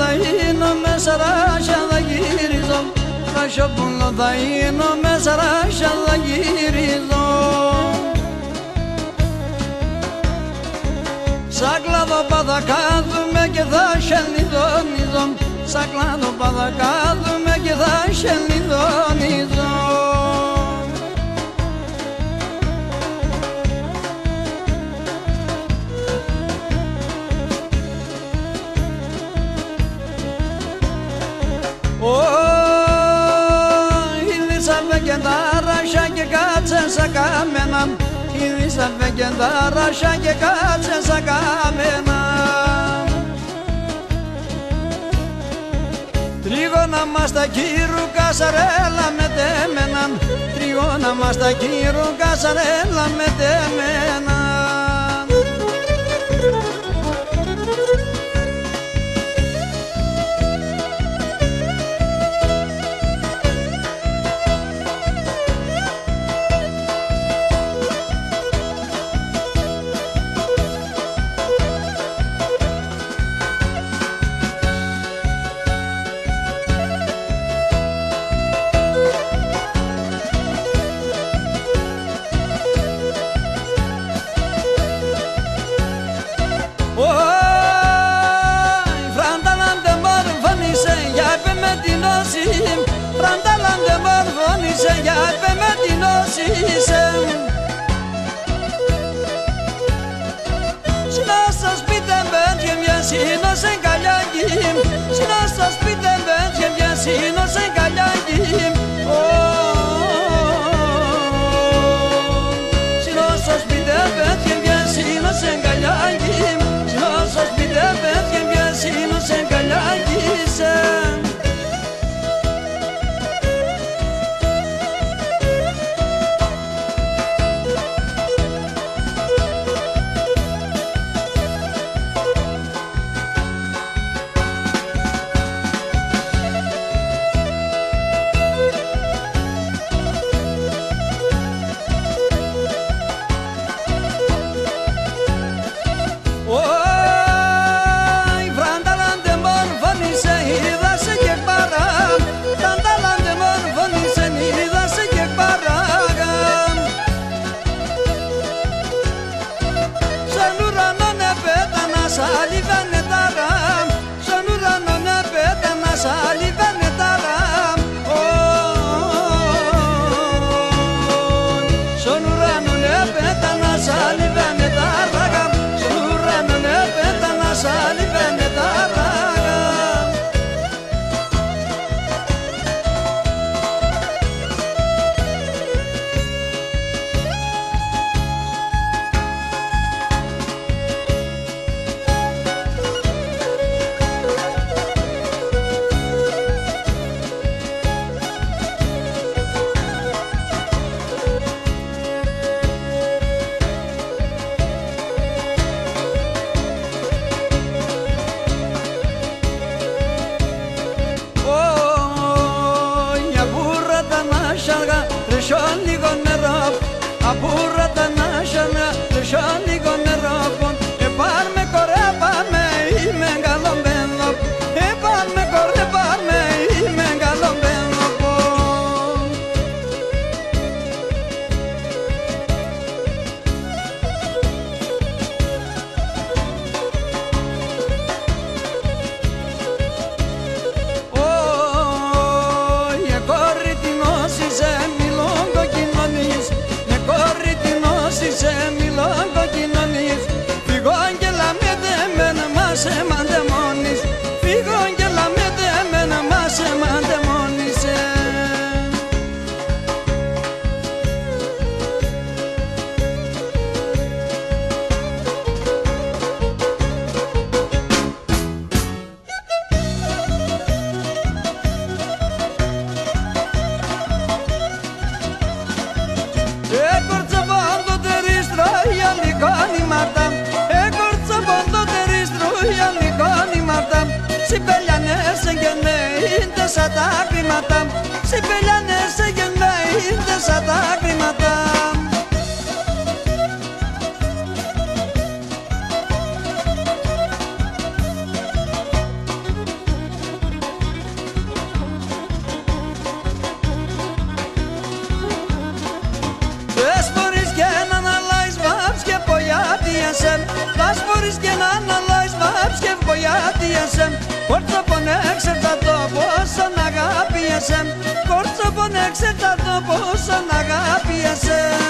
θα είναι με σαράσια θα γυρίζω, Ρασιόπουλο θα είναι με σαράσια θα γυρίζω. Σαν κλαδόπα θα κάθουμε και θα σελιδονίζω, σαν κλαδόπα θα κάθουμε και θα σελιδονίζω. Ήλισαβε και τα ράσια και κάτσε σαν κάμενα, Ήλισαβε και τα ράσια και κάτσε σαν κάμενα. Τρίγωνα μας τα κύρου κασαρέλα με τέμενα, τρίγωνα μας τα κύρου κασαρέλα με τέμενα. Φραντάλαντε μορφώνησε για πε με την όσισε. Συνάστα σπίτε μπέντια μια σύνωσε καλιάκι, συνάστα σπίτε μπέντια μια σύνωσε καλιάκι. Συνάστα σπίτε μπέντια μια σύνωσε καλιάκι, συνάστα σπίτε μπέντια μια σύνωσε καλιάκι. σαν τα χρήματα, συμπελιάνεσαι και να ήρθε σαν τα χρήματα. πω γιατί εσέμ Κόρτσο πονέξε τα το πόσον αγάπη εσέμ Κόρτσο πονέξε τα το πόσον αγάπη εσέμ